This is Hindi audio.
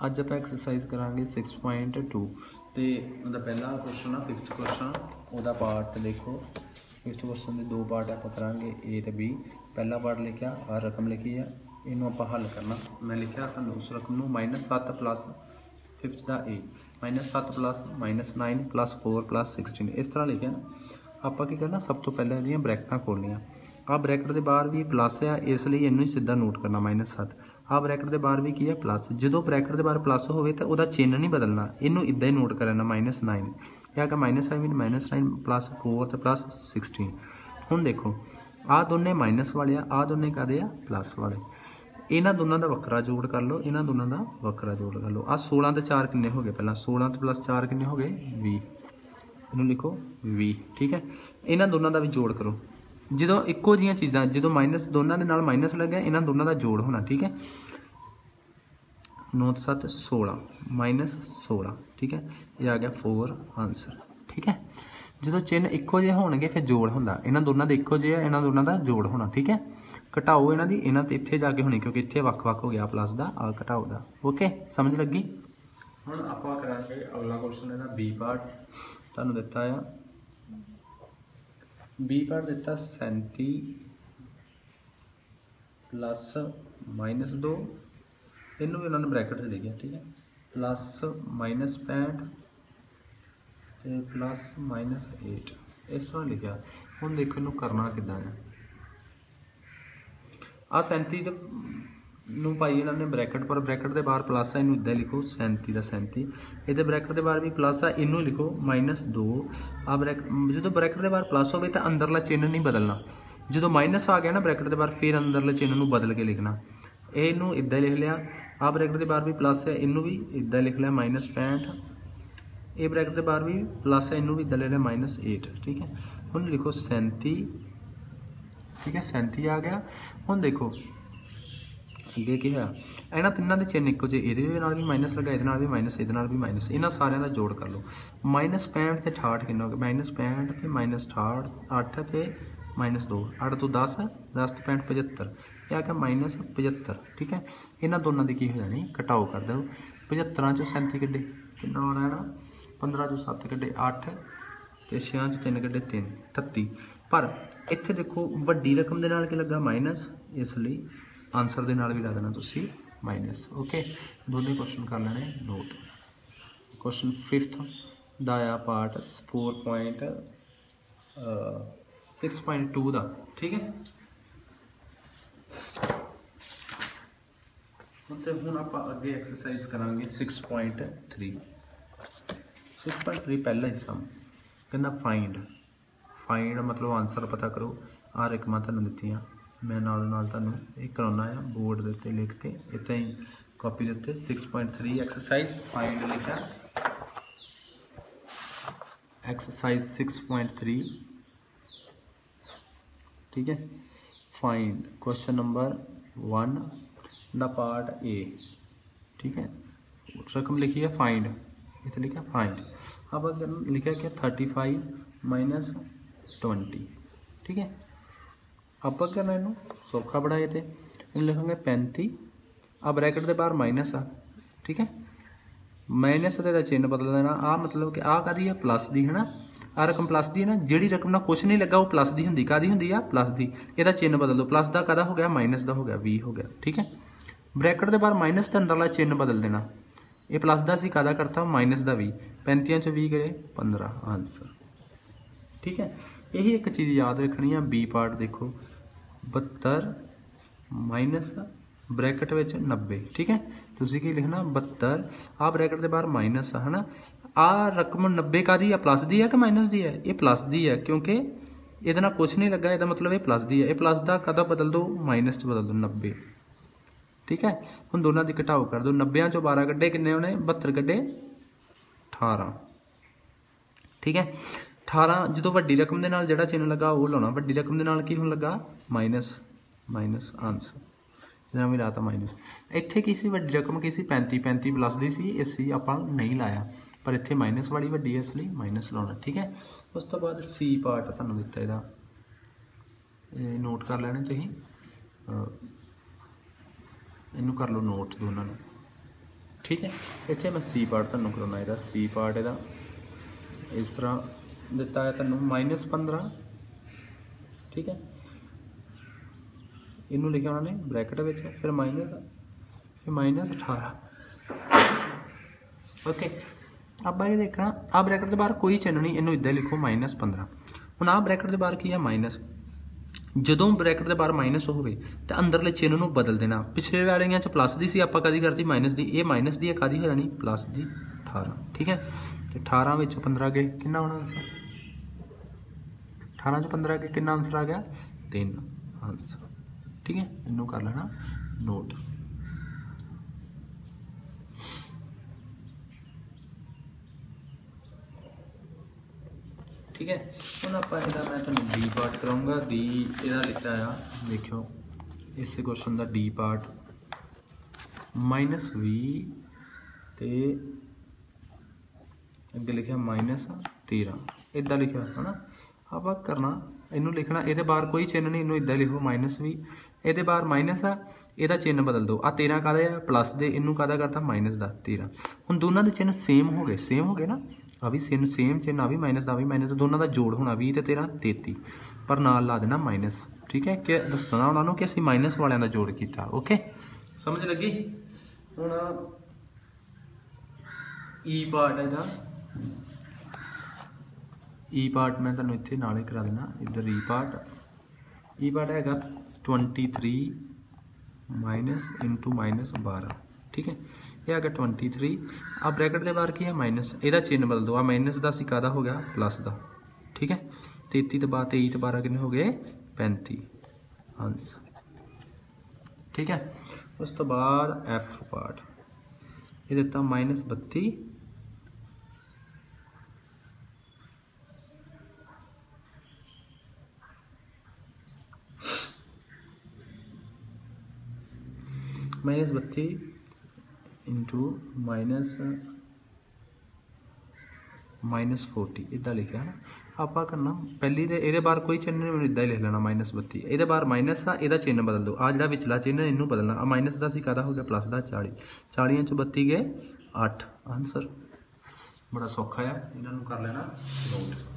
अज आप एक्सरसाइज करांगे 6.2 तो उहदा पहला क्वेश्चन आ 5th क्वेश्चन उहदा पार्ट देखो। 5th क्वेश्चन के दो पार्ट आप करांगे ए तो बी। पहला पार्ट लिखा आ रकम लिखी है, इनू आप हल करना। मैं लिखा उस रकम को -7 प्लस 5th का ए -7 प्लस -9 प्लस 4 प्लस 16 इस तरह लिखा ना। आप की करना सब तो पहले इहदियां ब्रैकटां खोलनियां। आ ब्रैकेट के बाहर भी प्लस है, इसलिए इनू ही सीधा नोट करना -7। आ ब्रैकेट के बाहर भी की है प्लस, जो ब्रैकेट के बाहर प्लस हो तो वह चिन्ह नहीं बदलना, इनू इदा ही नोट करना -9 क्या -9 प्लस 4 तो प्लस 16। हुण देखो आ दोने माइनस वाले आ दोने कहते हैं प्लस वाले। इन्हों दोनों का वक्रा जोड़ कर लो, इन्हों दोनों का वक्रा जोड़ कर लो। आ 16 तो 4 किन्ने हो गए, पहला 16 तो प्लस 4 किन्ने हो गए 20। इनू लिखो 20, ठीक है। इन्हों दोनों का भी जोड़ करो, जो इको जी चीज़ा जो माइनस दोनों के नाल माइनस लगे इन्होंने दोनों का जोड़ होना, ठीक है। 9 7 16 -16, ठीक है। ये आ गया 4 आंसर, ठीक है। जो चिन्ह इको जे होणगे फिर जोड़ होंदा, इन्होंने दोनों का इको जे है, इन्होंने दोनों का जोड़ होना, ठीक है। घटाओ इन्हों की इन्हों तो इत्थे जाके होनी क्योंकि इत्थे वक्-वक् हो गया प्लस का आ घटाओ का। ओके समझ लगी। हुण आपां करांगे अगला क्वेश्चन इहदा बी पार्ट। तुहानूं दिता है बी पार्ट दिता 37 प्लस -2 इनू भी उन्होंने ब्रैकेट से लिखा, ठीक है। प्लस -65 तो प्लस -8 इस तरह लिखा। हुण देखो इनू करना किदां है। आ 37 नू पाई इन्होंने ब्रैकेट पर, ब्रैकेट के बाहर प्लस है, इनू इदा लिखो 37 का 37। ये ब्रैकेट के बाहर भी प्लस है, इनू लिखो -2। आ ब्रैकेट जो ब्रैकेट के बाहर प्लस हो तो अंदरला चिन्ह नहीं बदलना, जो माइनस आ गया ना ब्रैकेट के बाहर फिर अंदरले चिन्ह नू बदल के लिखना। इनू इदा लिख लिया। आ ब्रैकेट के बाहर भी प्लस है, इनू भी इदा लिख लिया -65। ये ब्रैकेट के बाहर भी प्लस है, इनू भी इदा लिख लिया -8, ठीक है। हुण लिखो 37, ठीक है। 37 आ गया। हुण देखो अगे की है, इन्होंने तिनों के चिन्ह इको जे, ये माइनस लगा, ये भी माइनस, ये भी माइनस, इन्होंने सारे का जोड़ कर लो। -65 तो 68 कितना हो गया, -65 तो -68 8 तो -2 8 तो 10 10 तो 65 75 क्या क्या -75, ठीक है। इन्होंने दोनों की हो जानी घटाओ कर दो। 75 चो 37 कड्ढे कितना हो रहा है ना, 15 चो 7 कड्ढे 8 तो 6 चो 3 कड्ढे 3 38। पर इत्थे देखो वड्डी रकम के नाल की लगा माइनस, इसलिए आंसर के नाल भी ला देना तुसी माइनस। ओके दोनों क्वेश्चन कर लेने नोट। क्वेश्चन 5th दा आ पार्ट 6.2 का, ठीक है। हुण आप अगे एक्सरसाइज करांगे 6.3। 6.3 पहला हिस्सा कहना फाइंड मतलब आंसर पता करो। आ रकमां तुहानूं दित्तियां, मैं नाल तुहानूं एक कराउना है बोर्ड के उत्ते लिख के, इत्ते ही कॉपी के उत्ते 6.3 एक्सरसाइज फाइंड लिखा। एक्सरसाइज 6.3, ठीक है। Find question number 1 the part A, ठीक है। रकम लिखी है फाइंड, इतना लिखा फाइंड। अब अगर लिखा क्या 35 - 20, ठीक है। आप करना इनू सौखा बनाए थे, इन लिखेंगे 35। अब ब्रैकेट के बाहर माइनस आ, ठीक है। माइनस का चिन्ह बदल देना। आ मतलब कि आ कदी है प्लस दी, है ना। आ रकम प्लस दी है ना, जी रकम ना कुछ नहीं लगा वो प्लस दी होंगी, कादी होंगी आ प्लस दी। यदा चिन्ह बदल दो, प्लस का कदा हो गया माइनस का हो गया 20 हो गया, ठीक है। ब्रैकेट के बाहर माइनस के अंदरला चिन्ह बदल देना। ये प्लस का सी कादा करता माइनस का 20, 35 चो 20 करे 15 आंसर, ठीक है। यही एक चीज़ याद रखनी है। बी पार्ट देखो 72 माइनस ब्रैकेट में 90, ठीक है। तुसी की लिखना 72 आ ब्रैकेट के बाहर माइनस है ना। आ रकम 90 का दी है प्लस दी है कि माइनस दी है, ये प्लस दी है क्योंकि ये कुछ नहीं लगा, यदा मतलब ये प्लस दी है। ये प्लस का कदा बदल दो माइनस च बदल दो 90, ठीक है। हम दोनों की घटाओ कर दो। 90 चो 12 कड्ढे किन्ने होने 72 कड्ढे 18, ठीक है। 18 जो वड्डी रकम के नाल जिहड़ा चिन्ह लगा वो लाना, वड्डी रकम के नाल की हुण लगा माइनस आंसर, इन्हें भी लाता माइनस। इत्थे की सी वड्डी रकम की सी 35 प्लस दी सी, इसी आपां नहीं लाया, पर इत्थे माइनस वाली वड्डी है इसलिए माइनस लाना, ठीक है। उस तो बाद सी पार्ट तुहानूं दित्ता इहदा, नोट कर लेने चाहिए, इनू कर लो नोट दोनों ने। ठीक है। इत्थे मैं सी पार्ट तुहानूं कराउणा, इहदा सी पार्ट इहदा इस तरह दिता है तुहानूं -15, ठीक है। इनू लिखा उन्होंने ब्रैकेट में, फिर -18। ओके, अब ये देखना आ ब्रैकेट के बाहर कोई चिन्ह नहीं, इनू इदा लिखो -15। हुण आ ब्रैकेट के बाहर की है माइनस, ਜਦੋਂ ब्रैकेट के बाहर माइनस होवे तो अंदरले चिन्ह ਨੂੰ बदल देना। पिछले वालियां च प्लस दी सी, आपां कदी करती माइनस दी, ये माइनस दी है, कादी हो जानी प्लस दी 18, ठीक है। तो 18 विच 15 गए, कितना होना आंसर? 18 च 15 गए, कितना आंसर आ गया? 3 आंसर, ठीक है। इनू कर लेना नोट। ठीक है, हम आप मैं तुम डी पार्ट कराऊंगा। डी यदा लिखा आ, देखो इस क्वेश्चन का डी पार्ट -20 तो अगे लिखा -13, इदा लिखा है ना। आप करना इनू लिखना, ये बाहर कोई चिन्ह नहीं, इनू इदा लिखो -20, ये बाहर माइनस आ, यदा चिन्ह बदल दो। आ 13 कादा है प्लस दे, इनू कादा करता माइनस का 13। हम दोनों के चिन्ह सेम हो गए ना, आ भी सेम चिन्ह, आ भी माइनस का भी माइनस, दोनों का जोड़ होना 20 तो 13 33, पर नाल ला देना माइनस, ठीक है। कि दसना उन्होंने कि असीं माइनस वालों का जोड़ किया। ओके, समझ लगी? हुण ई पार्ट है इहदा, ई पार्ट मैं तुहानूं इत्थे नाल ही करा देना। इधर ई पार्ट हैगा 23 माइनस इंटू -12, ठीक है। यह है 23। अब ब्रैकेट के बाहर की है माइनस, यदा चिन्ह बदल दो। आ माइनस का सी कादा हो गया प्लस का, ठीक है। 33 तो बाद 23 तो 12 कितने हो गए? 35 आंसर, ठीक है। उस तो बाद एफ पार्ट ये दिता -32 इंटू -40 इदा लिखा है ना। आप करना पहली तो ये बाहर कोई चिन्ह नहीं, इदा ही लिख लेना -32, ये बाहर माइनस आ, यदा चिन्ह बदल दो। आ जो विचला चिन्ह इनू बदलना, आ माइनस का सी कादा हो गया प्लस का 40 चो 32 गए 8 आंसर। बड़ा सौखा है, इन्हों कर लेना नोट।